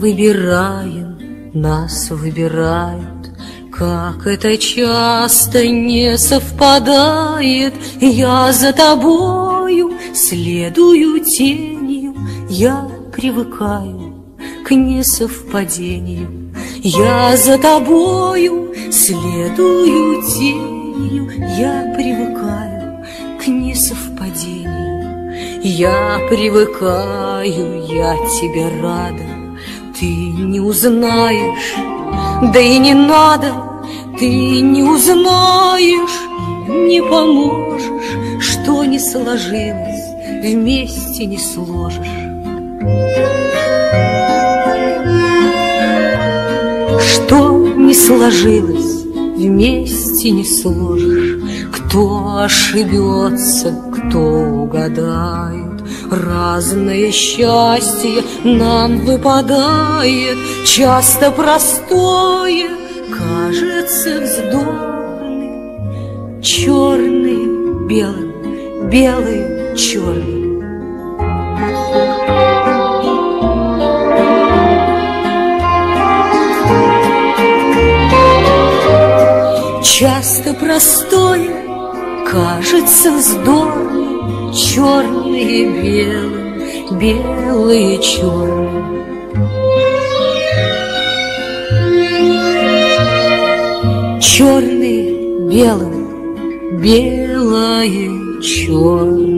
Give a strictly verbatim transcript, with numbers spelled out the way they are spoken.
выбираем, нас выбирают, как это часто не совпадает. Я за тобою следую тенью, я привыкаю к несовпадению. Я за тобою следую тенью, я привыкаю к несовпадению. Я привыкаю, я тебе рада, ты не узнаешь, да и не надо. Ты не узнаешь, не поможешь, что не сложилось, вместе не сложишь. Что не сложилось, вместе не сложишь. Кто ошибется, кто угадает, разное счастье нам выпадает. Часто простое кажется вздорным, черные белым, белые черным. Часто простое кажется вздорным, черные белым, белые черным. Черные белым, белое черным.